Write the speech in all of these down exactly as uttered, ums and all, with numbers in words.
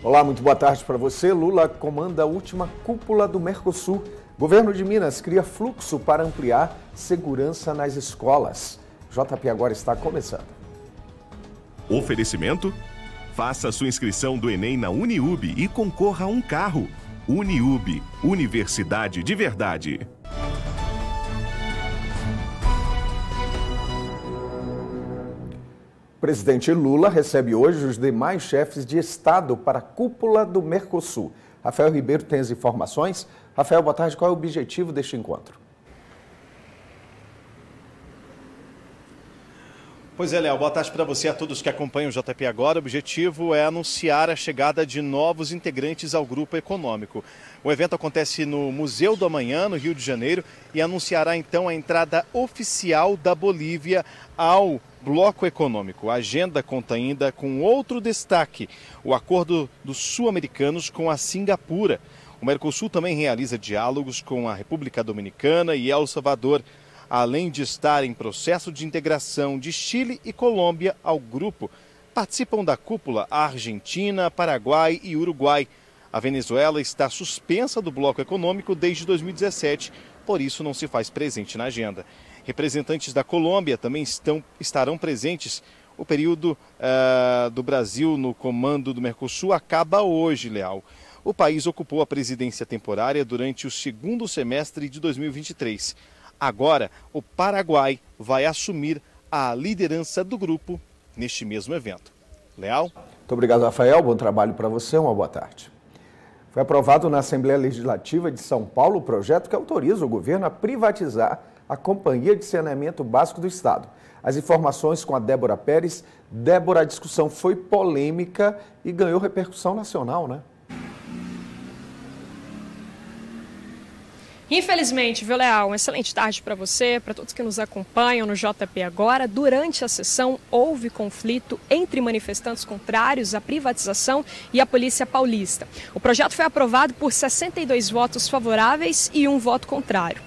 Olá, muito boa tarde para você. Lula comanda a última cúpula do Mercosul. Governo de Minas cria fluxo para ampliar segurança nas escolas. J P agora está começando. Oferecimento? Faça sua inscrição do Enem na Uniub e concorra a um carro. Uniub, Universidade de Verdade. O presidente Lula recebe hoje os demais chefes de Estado para a cúpula do Mercosul. Rafael Ribeiro tem as informações. Rafael, boa tarde. Qual é o objetivo deste encontro? Pois é, Léo, boa tarde para você e a todos que acompanham o J P agora. O objetivo é anunciar a chegada de novos integrantes ao grupo econômico. O evento acontece no Museu do Amanhã, no Rio de Janeiro, e anunciará então a entrada oficial da Bolívia ao bloco econômico. A agenda conta ainda com outro destaque, o acordo dos sul-americanos com a Singapura. O Mercosul também realiza diálogos com a República Dominicana e El Salvador, além de estar em processo de integração de Chile e Colômbia ao grupo. Participam da cúpula a Argentina, Paraguai e Uruguai. A Venezuela está suspensa do bloco econômico desde dois mil e dezessete, por isso não se faz presente na agenda. Representantes da Colômbia também estão, estarão presentes. O período uh, do Brasil no comando do Mercosul acaba hoje, Leal. O país ocupou a presidência temporária durante o segundo semestre de dois mil e vinte e três. Agora, o Paraguai vai assumir a liderança do grupo neste mesmo evento. Leal? Muito obrigado, Rafael. Bom trabalho para você. Uma boa tarde. Foi aprovado na Assembleia Legislativa de São Paulo o projeto que autoriza o governo a privatizar a Companhia de Saneamento Básico do Estado. As informações com a Débora Pérez. Débora, a discussão foi polêmica e ganhou repercussão nacional, né? Infelizmente, viu, Leal? Uma excelente tarde para você, para todos que nos acompanham no J P agora. Durante a sessão, houve conflito entre manifestantes contrários à privatização e a Polícia Paulista. O projeto foi aprovado por sessenta e dois votos favoráveis e um voto contrário.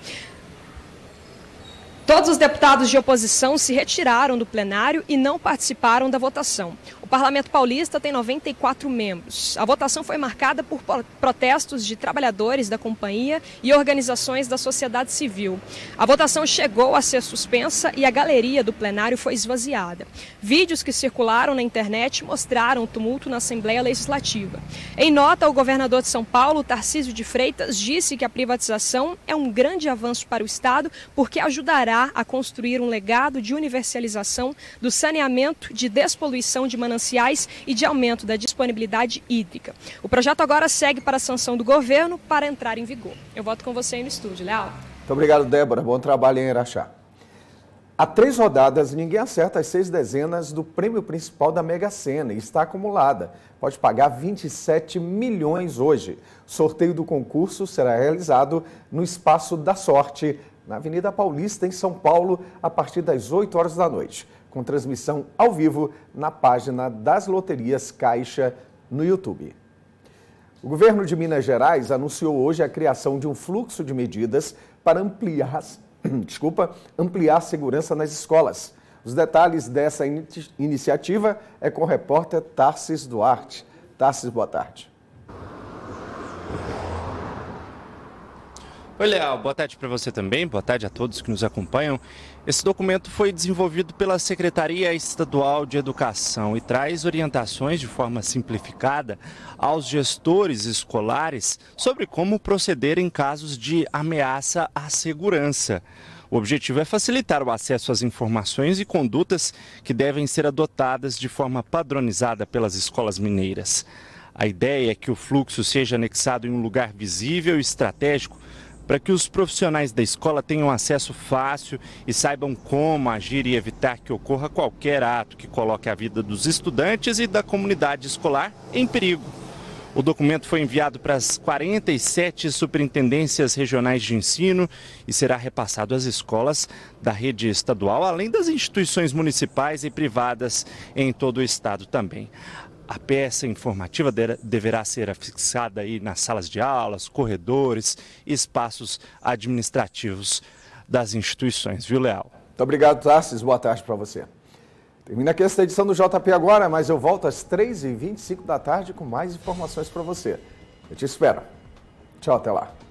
Todos os deputados de oposição se retiraram do plenário e não participaram da votação. O Parlamento Paulista tem noventa e quatro membros. A votação foi marcada por protestos de trabalhadores da companhia e organizações da sociedade civil. A votação chegou a ser suspensa e a galeria do plenário foi esvaziada. Vídeos que circularam na internet mostraram o tumulto na Assembleia Legislativa. Em nota, o governador de São Paulo, Tarcísio de Freitas, disse que a privatização é um grande avanço para o Estado porque ajudará a construir um legado de universalização do saneamento, de despoluição de mananciais e de aumento da disponibilidade hídrica. O projeto agora segue para a sanção do governo para entrar em vigor. Eu volto com você aí no estúdio, Leal. Muito obrigado, Débora. Bom trabalho em Araxá. Há três rodadas, ninguém acerta as seis dezenas do prêmio principal da Mega Sena e está acumulada. Pode pagar vinte e sete milhões hoje. O sorteio do concurso será realizado no Espaço da Sorte, na Avenida Paulista, em São Paulo, a partir das oito horas da noite, com transmissão ao vivo na página das Loterias Caixa no YouTube. O governo de Minas Gerais anunciou hoje a criação de um fluxo de medidas para ampliar, desculpa, ampliar a segurança nas escolas. Os detalhes dessa in- iniciativa é com o repórter Tarsis Duarte. Tarsis, boa tarde. Oi, Leal, boa tarde para você também, boa tarde a todos que nos acompanham. Esse documento foi desenvolvido pela Secretaria Estadual de Educação e traz orientações de forma simplificada aos gestores escolares sobre como proceder em casos de ameaça à segurança. O objetivo é facilitar o acesso às informações e condutas que devem ser adotadas de forma padronizada pelas escolas mineiras. A ideia é que o fluxo seja anexado em um lugar visível e estratégico para que os profissionais da escola tenham acesso fácil e saibam como agir e evitar que ocorra qualquer ato que coloque a vida dos estudantes e da comunidade escolar em perigo. O documento foi enviado para as quarenta e sete superintendências regionais de ensino e será repassado às escolas da rede estadual, além das instituições municipais e privadas em todo o estado também. A peça informativa deverá ser afixada aí nas salas de aulas, corredores e espaços administrativos das instituições, viu, Leal? Muito obrigado, Tarsis. Boa tarde para você. Termina aqui esta edição do J P agora, mas eu volto às três e vinte e cinco da tarde com mais informações para você. Eu te espero. Tchau, até lá.